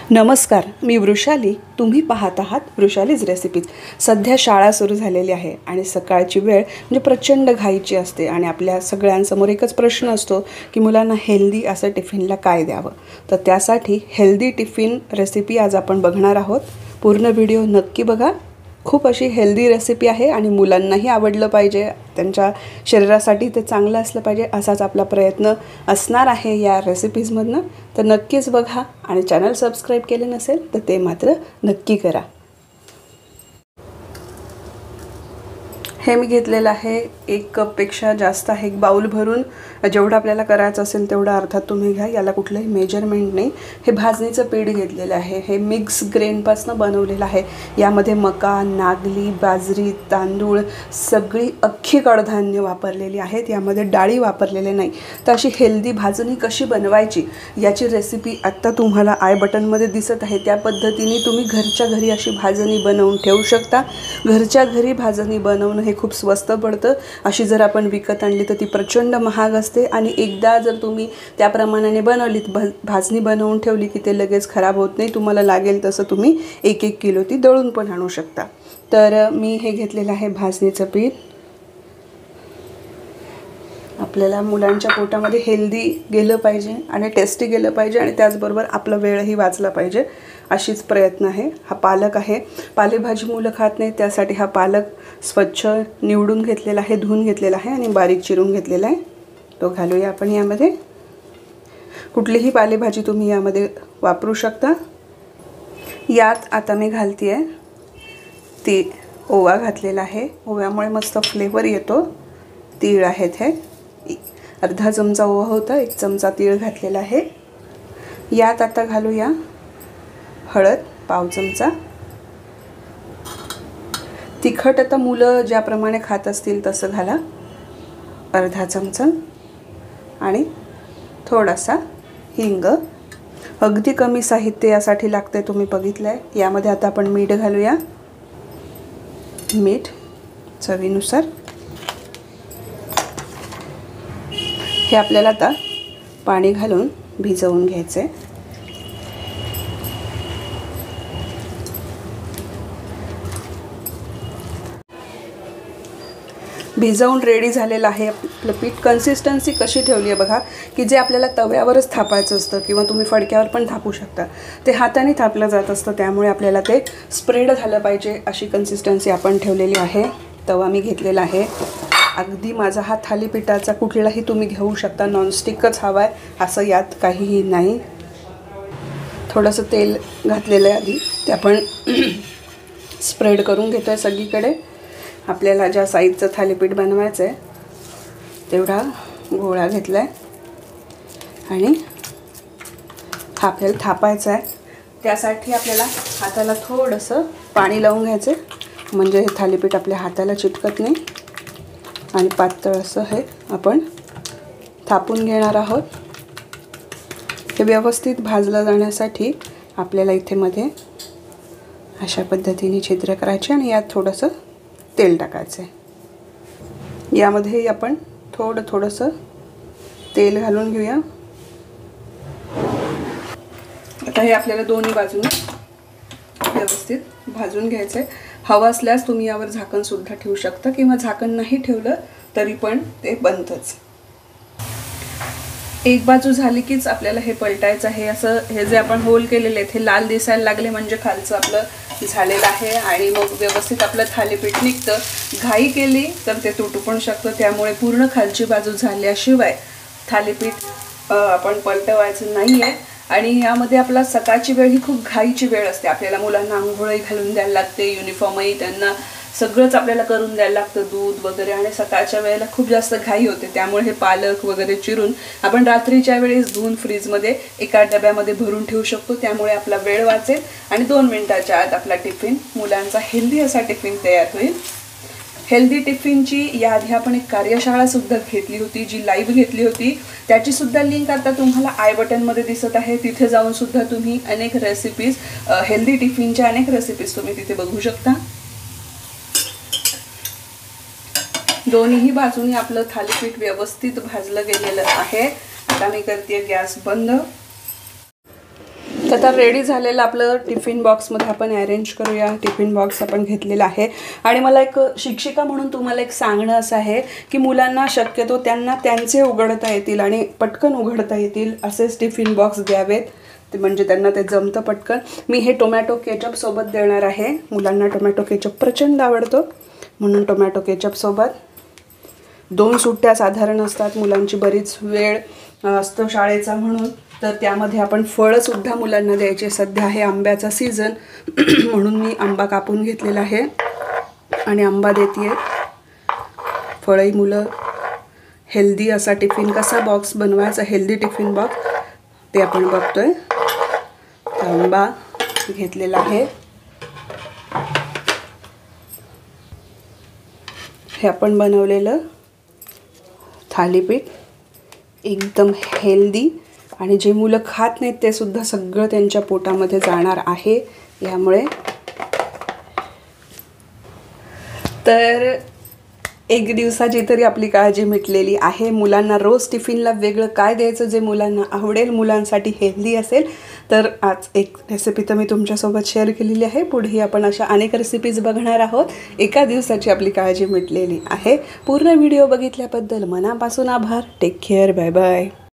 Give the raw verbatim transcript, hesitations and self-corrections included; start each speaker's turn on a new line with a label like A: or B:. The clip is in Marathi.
A: नमस्कार, मी वृषाली. तुम्ही पाहत आहात वृषालीज रेसिपीज. सध्या शाळा सुरू झालेली आहे आणि सकाळची वेळ म्हणजे प्रचंड घाईची असते आणि आपल्या सगळ्यांसमोर एकच प्रश्न असतो की मुलांना हेल्दी असं टिफिनला काय द्यावं. तर त्यासाठी हेल्दी टिफिन रेसिपी आज आपण बघणार आहोत. पूर्ण व्हिडिओ नक्की बघा. खूप अशी हेल्दी रेसिपी आहे आणि मुलांनाही आवडलं पाहिजे, त्यांच्या शरीरासाठी ते चांगलं असलं पाहिजे असाच आपला प्रयत्न असणार आहे या रेसिपीजमधनं. तर नक्कीच बघा आणि चॅनल सबस्क्राईब केले नसेल तर ते मात्र नक्की करा. हे मी घेतलेलं आहे एक कपपेक्षा जास्त आहे, एक बाउल भरून. जेवढं आपल्याला करायचं असेल तेवढं अर्थात तुम्ही घ्या, याला कुठलंही मेजरमेंट नाही. हे भाजणीचं पीठ घेतलेलं आहे, हे मिक्स ग्रेनपासून बनवलेलं आहे. यामध्ये मका, नागली, बाजरी, तांदूळ सगळी अख्खी कडधान्य वापरलेली आहेत, यामध्ये डाळी वापरलेले नाही. तर अशी हेल्दी भाजणी कशी बनवायची याची रेसिपी आत्ता तुम्हाला आय बटनमध्ये दिसत आहे. त्या पद्धतीने तुम्ही घरच्या घरी अशी भाजणी बनवून ठेवू शकता. घरच्या घरी भाजणी बनवणं हे खूप स्वस्त पडतं. अशी जर आपण विकत आणली तर ती प्रचंड महाग असते आणि एकदा जर तुम्ही त्या प्रमाणाने बनवलीत, भा भाजणी बनवून ठेवली की ते लगेच खराब होत नाही. तुम्हाला लागेल तसं तुम्ही एक एक किलो ती दळून पण आणू शकता. तर मी हे घेतलेलं आहे भाजणीचं पीठ. आपल्याला मुलांच्या पोटामध्ये हेल्दी गेलं पाहिजे आणि टेस्टी गेलं पाहिजे आणि त्याचबरोबर आपला वेळही वाचला पाहिजे अशीच प्रयत्न आहे. हा पालक आहे. पालेभाजी मुलं खात नाही, त्यासाठी हा पालक स्वच्छ निवडून घेतलेला आहे, धुवून घेतलेला आहे आणि बारीक चिरून घेतलेला आहे. तो घालूया आपण यामध्ये. कुठलीही पालेभाजी तुम्ही यामध्ये वापरू शकता. यात आता मी घालते आहे ती ओवा घातलेला आहे. ओव्यामुळे मस्त फ्लेवर येतो. तीळ आहेत, हे अर्धा चमचा ओवा होता, एक चमचा तीळ घातलेला आहे. यात आता घालूया हळद पाव चमचा. तिखट आता मुलं ज्याप्रमाणे खात असतील तसं घाला, अर्धा चमचा. आणि थोडासा हिंग. अगदी कमी साहित्य यासाठी लागते, तुम्ही बघितलं आहे. यामध्ये आता आपण मीठ घालूया, मीठ चवीनुसार. हे आपल्याला आता पाणी घालून भिजवून घ्यायचं आहे. भिजवून रेडी झालेलं आहे आपलं पीठ. कन्सिस्टन्सी कशी ठेवली आहे बघा, की जे आपल्याला तव्यावरच थापायचं असतं किंवा तुम्ही फडक्यावर पण थापू शकता, ते हाताने थापलं जात असतं. त्यामुळे आपल्याला ते स्प्रेड झालं पाहिजे अशी कन्सिस्टन्सी आपण ठेवलेली आहे. तवा मी घेतलेला आहे. अगदी माझा हा थालीपीठाचा कुठलाही तुम्ही घेऊ शकता, नॉनस्टिकच हवा आहे असं यात काहीही नाही. थोडंसं तेल घातलेलं आहे आधी, ते आपण स्प्रेड करून घेतो आहे सगळीकडे. आपल्याला ज्या साईजचं थालीपीठ बनवायचं आहे तेवढा गोळा घेतला आहे आणि हा आपल्याला थापायचा आहे. त्यासाठी आपल्याला हाताला थोडंसं पाणी लावून घ्यायचं आहे, म्हणजे हे थालीपीठ आपल्या हाताला चिटकत नाही. आणि पातळ असं हे आपण थापून घेणार आहोत. हे व्यवस्थित भाजलं जाण्यासाठी आपल्याला इथे मध्ये अशा पद्धतीने छिद्र करायचे आणि यात थोडंसं तेल टाकायचं आहे. यामध्ये आपण थोडं थोडंसं तेल घालून घेऊया. आता हे आपल्याला दोन्ही बाजूने व्यवस्थित भाजून घ्यायचं आहे. हवं असल्यास तुम्ही यावर झाकणसुद्धा ठेवू शकता किंवा झाकण नाही ठेवलं तरी पण ते बनतंच. एक बाजू झाली कीच आपल्याला हे पलटायचं आहे. असं हे जे आपण होल केलेले आहेत हे लाल दिसायला लागले म्हणजे खालचं आपलं झालेलं आहे आणि मग व्यवस्थित आपलं थालीपीठ निघतं. घाई केली तर ते तुटू पण शकतं, त्यामुळे पूर्ण खालची बाजू झाल्याशिवाय थालीपीठ आपण पलटवायचं नाही आहे. आणि यामध्ये आपला सकाळची वेळ ही खूप घाईची वेळ असते. आपल्याला मुलांना आंघोळही घालून द्यायला लागते, युनिफॉर्मही त्यांना सगळंच आपल्याला करून द्यायला लागतं, दूध वगैरे. आणि सकाळच्या वेळेला खूप जास्त घाई होते, त्यामुळे हे पालक वगैरे चिरून आपण रात्रीच्या वेळेस धुवून फ्रीजमध्ये एका डब्यामध्ये भरून ठेवू शकतो. त्यामुळे आपला वेळ वाचेल आणि दोन मिनिटाच्या आत आपला टिफिन मुलांचा हेल्दी असा टिफिन तयार होईल. हेल्दी टिफिनची याआधी आपण एक कार्यशाळासुद्धा घेतली होती, जी लाईव्ह घेतली होती. त्याचीसुद्धा लिंक आता तुम्हाला आय बटनमध्ये दिसत आहे. तिथे जाऊनसुद्धा तुम्ही अनेक रेसिपीज, हेल्दी टिफिनच्या अनेक रेसिपीज तुम्ही तिथे बघू शकता. दोन्ही बाजूनी आपलं थालीपीठ व्यवस्थित भाजलं गेलेलं आहे. आता मी करते गॅस बंद. तर आता रेडी झालेलं आपलं टिफिन बॉक्समध्ये आपण अरेंज करूया. टिफिन बॉक्स आपण घेतलेला आहे. आणि मला एक शिक्षिका म्हणून तुम्हाला एक सांगणं असं आहे की मुलांना शक्यतो त्यांना त्यांचे उघडता येतील आणि पटकन उघडता येतील असेच टिफिन बॉक्स द्यावेत, ते म्हणजे त्यांना ते जमतं पटकन. मी हे टोमॅटो केचपसोबत देणार आहे. मुलांना टोमॅटो केचप प्रचंड आवडतो, म्हणून टोमॅटो केचपसोबत. दोन सुट्ट्या साधारण असतात, मुलांची बरीच वेळ असतो शाळेचा म्हणून, तर त्यामध्ये आपण फळंसुद्धा मुलांना द्यायचे. सध्या आहे आंब्याचा सीझन म्हणून मी आंबा कापून घेतलेला आहे आणि आंबा देते आहे. फळंही मुलं हेल्दी असा टिफिन कसा बॉक्स बनवायचा, हेल्दी टिफिन बॉक्स ते आपण बघतोय. आंबा घेतलेला आहे. हे आपण बनवलेलं थालीपीठ एकदम हेल्दी आणि जे मुलं खात नाहीत ते सुद्धा सगळं त्यांच्या पोटामध्ये जाणार आहे यामुळे. तर एक दिवसाची तरी आपली काळजी मिटलेली आहे. मुलांना रोज टिफिनला वेगळं काय द्यायचं जे मुलांना आवडेल, मुलांसाठी हेल्दी असेल. तर आज एक रेसिपी तर मी तुमच्यासोबत शेअर केलेली आहे. पुढेही आपण अशा अनेक रेसिपीज बघणार आहोत. एका दिवसाची आपली काळजी मिटलेली आहे. पूर्ण व्हिडिओ बघितल्याबद्दल मनापासून आभार. Take care. Bye bye.